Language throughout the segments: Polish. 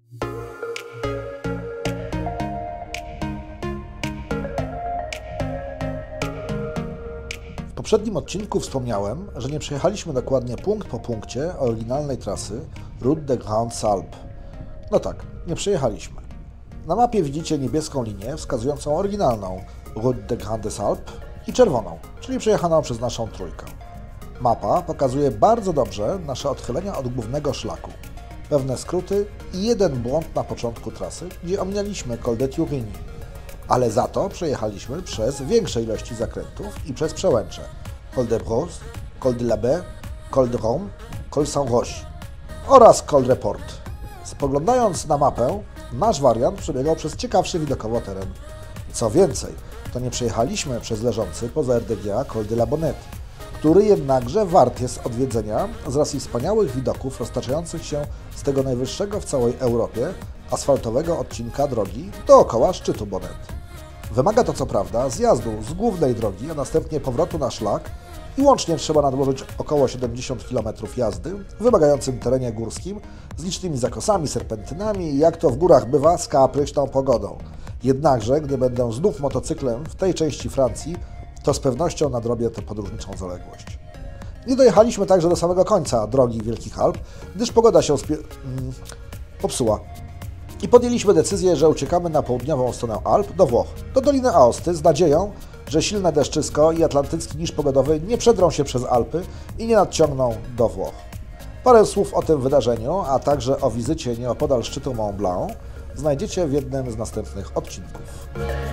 W poprzednim odcinku wspomniałem, że nie przejechaliśmy dokładnie punkt po punkcie oryginalnej trasy Route des Grandes Alpes. No tak, nie przejechaliśmy. Na mapie widzicie niebieską linię wskazującą oryginalną Route des Grandes Alpes i czerwoną, czyli przejechaną przez naszą trójkę. Mapa pokazuje bardzo dobrze nasze odchylenia od głównego szlaku, pewne skróty i jeden błąd na początku trasy, gdzie ominęliśmy Col de Turigny. Ale za to przejechaliśmy przez większe ilości zakrętów i przez przełęcze Col de Brosse, Col de la Baie, Col de Rome, Col Saint-Roch oraz Col de Port. Spoglądając na mapę, nasz wariant przebiegał przez ciekawszy widokowo teren. Co więcej, to nie przejechaliśmy przez leżący poza RDGA Col de la Bonnette, który jednakże wart jest odwiedzenia z racji wspaniałych widoków roztaczających się z tego najwyższego w całej Europie asfaltowego odcinka drogi dookoła szczytu Bonnette. Wymaga to co prawda zjazdu z głównej drogi, a następnie powrotu na szlak i łącznie trzeba nadłożyć około 70 km jazdy w wymagającym terenie górskim z licznymi zakosami, serpentynami i jak to w górach bywa z kapryśną pogodą. Jednakże, gdy będę znów motocyklem w tej części Francji, to z pewnością nadrobię tę podróżniczą zaległość. Nie dojechaliśmy także do samego końca drogi Wielkich Alp, gdyż pogoda się popsuła. I podjęliśmy decyzję, że uciekamy na południową stronę Alp do Włoch, do Doliny Aosty z nadzieją, że silne deszczysko i atlantycki niż pogodowy nie przedrą się przez Alpy i nie nadciągną do Włoch. Parę słów o tym wydarzeniu, a także o wizycie nieopodal szczytu Mont Blanc znajdziecie w jednym z następnych odcinków.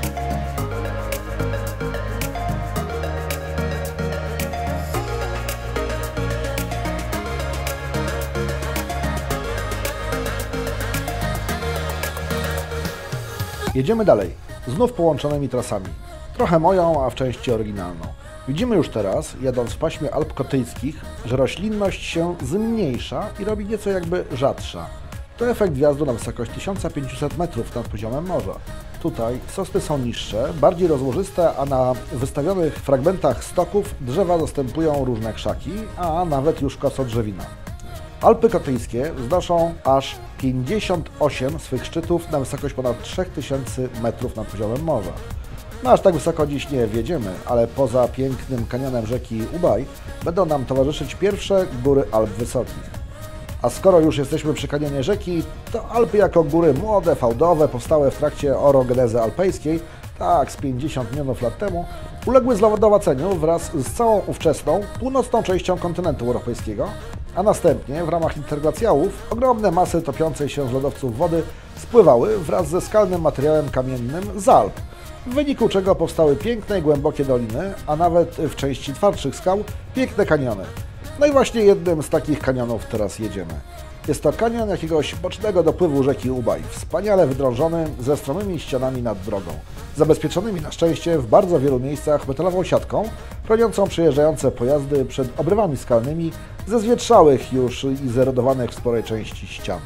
Jedziemy dalej, znów połączonymi trasami. Trochę moją, a w części oryginalną. Widzimy już teraz, jadąc w paśmie Alp Kotyjskich, że roślinność się zmniejsza i robi nieco jakby rzadsza. To efekt wjazdu na wysokość 1500 metrów nad poziomem morza. Tutaj sosny są niższe, bardziej rozłożyste, a na wystawionych fragmentach stoków drzewa zastępują różne krzaki, a nawet już kosodrzewina. Alpy Kotyjskie wznoszą aż 58 swych szczytów na wysokość ponad 3000 metrów nad poziomem morza. No aż tak wysoko dziś nie wjedziemy, ale poza pięknym kanionem rzeki Ubaj będą nam towarzyszyć pierwsze góry Alp Wysokich. A skoro już jesteśmy przy kanionie rzeki, to Alpy jako góry młode, fałdowe, powstałe w trakcie orogenezy alpejskiej, tak z 50 milionów lat temu, uległy zlodowaceniu wraz z całą ówczesną północną częścią kontynentu europejskiego, a następnie w ramach interglaciałów ogromne masy topiącej się z lodowców wody spływały wraz ze skalnym materiałem kamiennym z Alp, w wyniku czego powstały piękne i głębokie doliny, a nawet w części twardszych skał piękne kaniony. No i właśnie jednym z takich kanionów teraz jedziemy. Jest to kanion jakiegoś bocznego dopływu rzeki Ubaj, wspaniale wydrążony ze stromymi ścianami nad drogą, zabezpieczonymi na szczęście w bardzo wielu miejscach metalową siatką, chroniącą przejeżdżające pojazdy przed obrywami skalnymi ze zwietrzałych już i zerodowanych w sporej części ścian.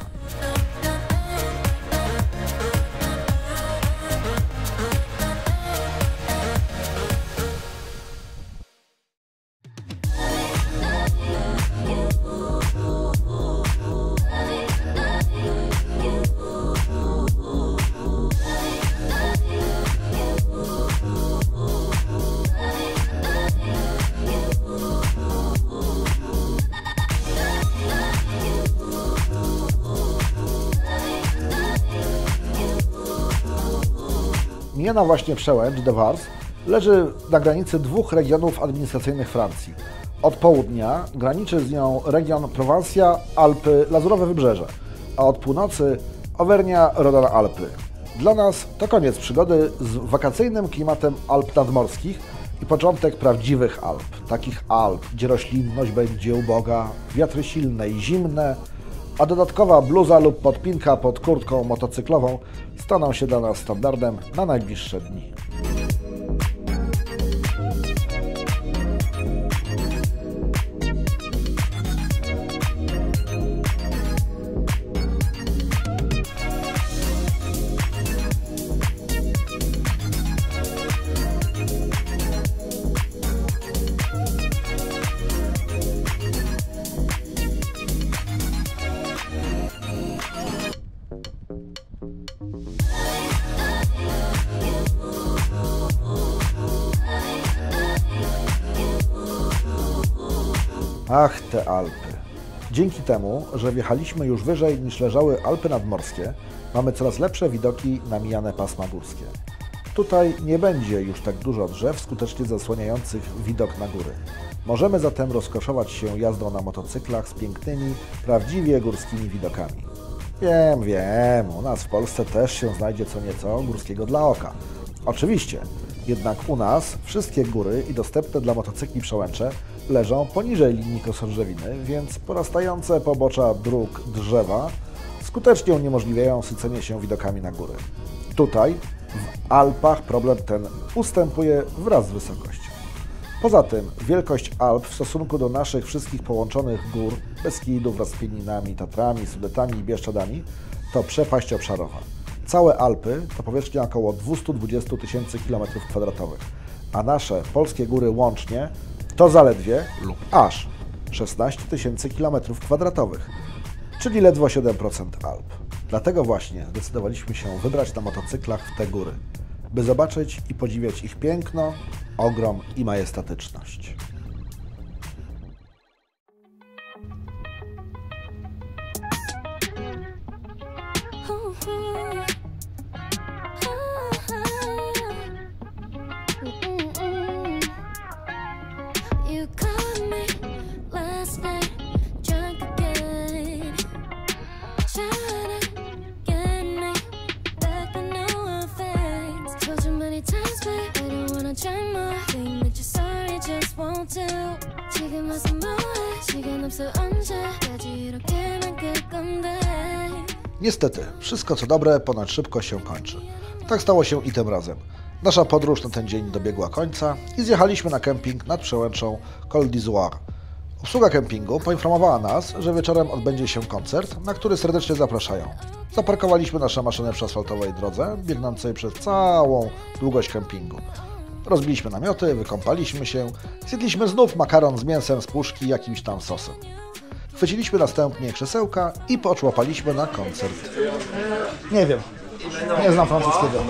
Miniona właśnie przełęcz de Vars leży na granicy dwóch regionów administracyjnych Francji. Od południa graniczy z nią region Prowansja, Alpy, Lazurowe Wybrzeże, a od północy Auvernia, Rodana Alpy. Dla nas to koniec przygody z wakacyjnym klimatem Alp nadmorskich i początek prawdziwych Alp. Takich Alp, gdzie roślinność będzie uboga, wiatry silne i zimne, a dodatkowa bluza lub podpinka pod kurtką motocyklową staną się dla nas standardem na najbliższe dni. Ach, te Alpy. Dzięki temu, że wjechaliśmy już wyżej niż leżały Alpy nadmorskie, mamy coraz lepsze widoki na mijane pasma górskie. Tutaj nie będzie już tak dużo drzew skutecznie zasłaniających widok na góry. Możemy zatem rozkoszować się jazdą na motocyklach z pięknymi, prawdziwie górskimi widokami. Wiem, u nas w Polsce też się znajdzie co nieco górskiego dla oka. Oczywiście, jednak u nas wszystkie góry i dostępne dla motocykli przełęcze leżą poniżej linii kosordrzewiny, więc porastające pobocza dróg drzewa skutecznie uniemożliwiają sycenie się widokami na góry. Tutaj, w Alpach, problem ten ustępuje wraz z wysokością. Poza tym, wielkość Alp w stosunku do naszych wszystkich połączonych gór, Beskidów wraz z Pieninami, Tatrami, Sudetami i Bieszczadami, to przepaść obszarowa. Całe Alpy to powierzchnia około 220 tysięcy km², a nasze polskie góry łącznie to zaledwie lub aż 16 tysięcy km², czyli ledwo 7% Alp. Dlatego właśnie zdecydowaliśmy się wybrać na motocyklach w te góry, by zobaczyć i podziwiać ich piękno, ogrom i majestatyczność. Niestety, wszystko co dobre ponad szybko się kończy. Tak stało się i tym razem. Nasza podróż na ten dzień dobiegła końca i zjechaliśmy na kemping nad przełęczą Col d'Izoard. Obsługa kempingu poinformowała nas, że wieczorem odbędzie się koncert, na który serdecznie zapraszają. Zaparkowaliśmy nasze maszyny przy asfaltowej drodze, biegnącej przez całą długość kempingu. Rozbiliśmy namioty, wykąpaliśmy się, zjedliśmy znów makaron z mięsem z puszki i jakimś tam sosem. Chwyciliśmy następnie krzesełka i poczłapaliśmy na koncert. Nie wiem, nie znam francuskiego.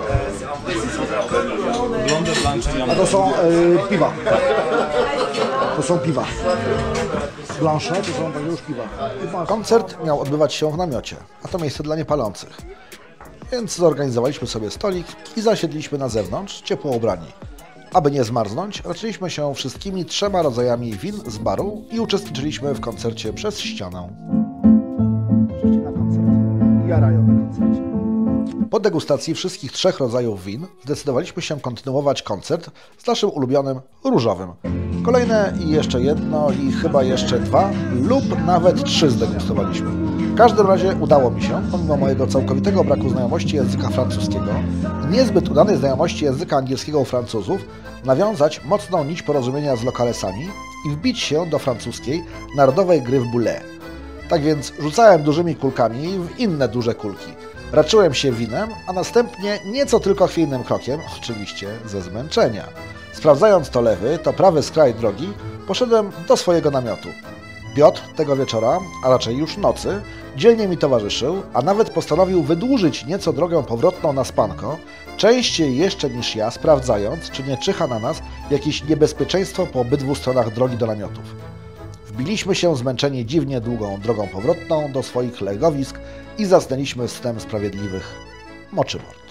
A to są piwa. To są piwa. Blanche to są takie już piwa. Koncert miał odbywać się w namiocie, a to miejsce dla niepalących. Więc zorganizowaliśmy sobie stolik i zasiedliśmy na zewnątrz, ciepło ubrani. Aby nie zmarznąć, raczyliśmy się wszystkimi 3 rodzajami win z baru i uczestniczyliśmy w koncercie przez ścianę. Przyszli na koncert. Jarają na koncercie. Po degustacji wszystkich 3 rodzajów win zdecydowaliśmy się kontynuować koncert z naszym ulubionym różowym. Kolejne i jeszcze jedno i chyba jeszcze 2 lub nawet 3 zdegustowaliśmy. W każdym razie udało mi się, pomimo mojego całkowitego braku znajomości języka francuskiego i niezbyt udanej znajomości języka angielskiego u Francuzów, nawiązać mocną nić porozumienia z lokalesami i wbić się do francuskiej narodowej gry w boulet. Tak więc rzucałem dużymi kulkami w inne duże kulki. Raczyłem się winem, a następnie nieco tylko chwiejnym krokiem, oczywiście ze zmęczenia. Sprawdzając to lewy, to prawy skraj drogi, poszedłem do swojego namiotu. Piotr tego wieczora, a raczej już nocy, dzielnie mi towarzyszył, a nawet postanowił wydłużyć nieco drogę powrotną na spanko, częściej jeszcze niż ja, sprawdzając, czy nie czyha na nas jakieś niebezpieczeństwo po obydwu stronach drogi do namiotów. Wbiliśmy się zmęczeni dziwnie długą drogą powrotną do swoich legowisk i zasnęliśmy snem sprawiedliwych moczywor.